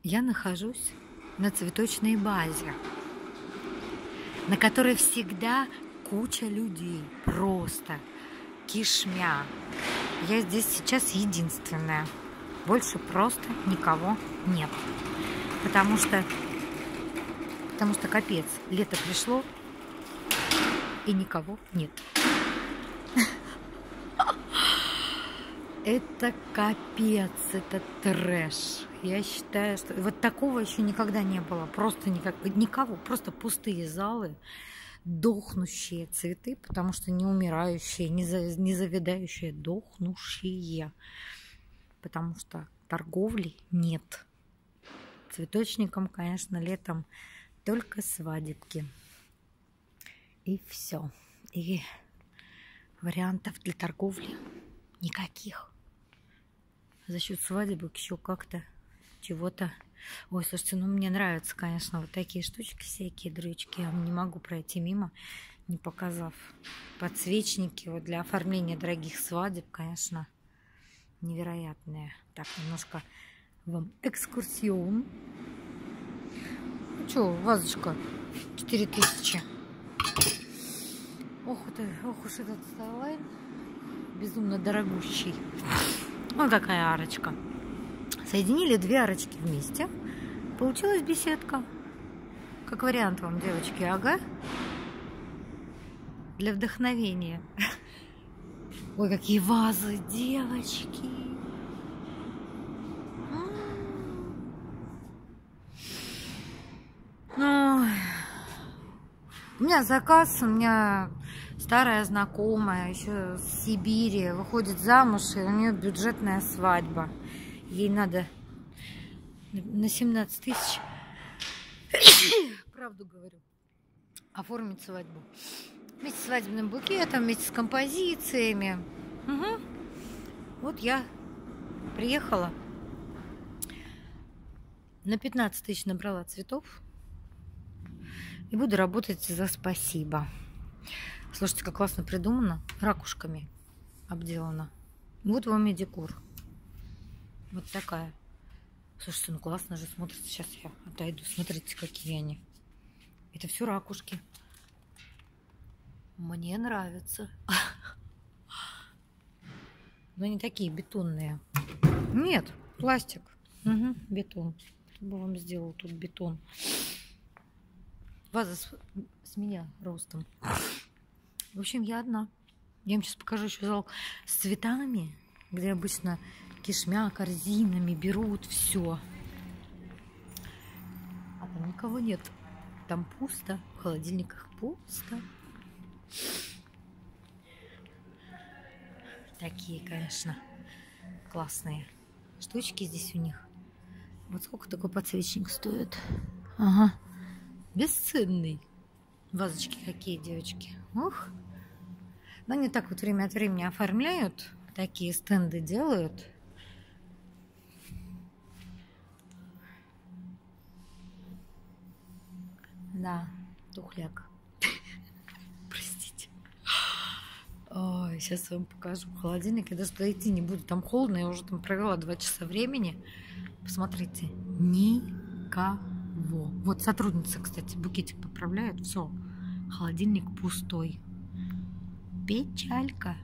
Я нахожусь на цветочной базе, на которой всегда куча людей, просто кишмя. Я здесь сейчас единственная, больше просто никого нет, потому что капец, лето пришло и никого нет. Это капец, это трэш. Я считаю, что вот такого еще никогда не было. Просто никого, просто пустые залы, дохнущие цветы, потому что не умирающие, не завядающие, дохнущие. Потому что торговли нет. Цветочникам, конечно, летом только свадебки. И все. И вариантов для торговли никаких. За счет свадебок еще как-то чего-то. Ой, слушайте, ну мне нравятся, конечно, вот такие штучки всякие, дрючки. Я не могу пройти мимо, не показав. Подсвечники вот для оформления дорогих свадеб, конечно, невероятные. Так, немножко вам экскурсион. Ну что, вазочка 4000. Ох уж этот Starline. Безумно дорогущий. Вот какая арочка. Соединили две арочки вместе. Получилась беседка. Как вариант вам, девочки, ага. Для вдохновения. Ой, какие вазы, девочки. Ну, у меня заказ, у меня старая знакомая еще с Сибири выходит замуж, и у нее бюджетная свадьба. Ей надо на 17 000, правду говорю, оформить свадьбу. Вместе с свадебным букетом, вместе с композициями. Угу. Вот я приехала. На 15 000 набрала цветов. И буду работать за спасибо. Слушайте, как классно придумано. Ракушками обделано. Вот вам и декор. Вот такая. Слушайте, ну классно же смотрится. Сейчас я отойду. Смотрите, какие они. Это все ракушки. Мне нравится. Но они такие бетонные. Нет, пластик. Угу, бетон. Кто бы вам сделал тут бетон? Ваза с меня ростом. В общем, я одна. Я вам сейчас покажу еще зал с цветами, где обычно кишмя корзинами берут все. А там никого нет. Там пусто. В холодильниках пусто. Такие, конечно, классные штучки здесь у них. Вот сколько такой подсвечник стоит? Ага. Бесценный. Вазочки какие, девочки. Ух. Но они так вот время от времени оформляют. Такие стенды делают. Да, тухляк. Простите. Ой, сейчас вам покажу холодильник. Я даже туда идти не буду. Там холодно. Я уже там провела 2 часа времени. Посмотрите. Никого. Вот сотрудница, кстати, букетик поправляет. Все. Холодильник пустой. Печалька.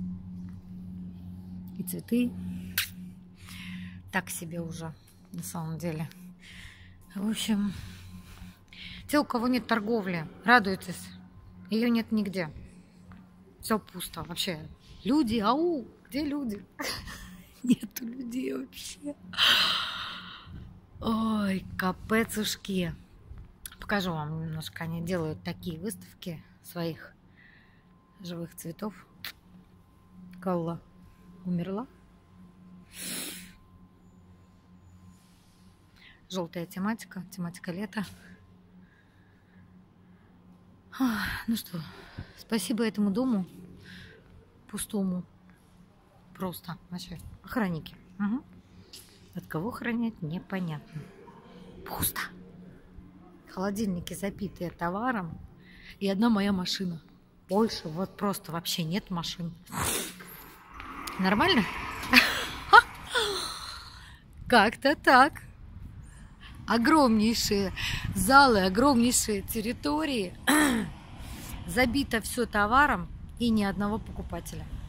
И цветы так себе уже, на самом деле. В общем, те, у кого нет торговли, радуйтесь. Ее нет нигде. Все пусто вообще. Люди, ау, где люди? Нету людей вообще. Ой, капецушки. Покажу вам немножко. Они делают такие выставки своих живых цветов. Калла умерла. Желтая тематика. Тематика лета. Ну что, спасибо этому дому. Пустому. Просто. Вообще. Охранники. Угу. От кого охранять, непонятно. Пусто. Холодильники забитые товаром. И одна моя машина. Больше вот просто вообще нет машин. Нормально? Как-то так. огромнейшие залы, огромнейшие территории, забито все товаром и ни одного покупателя.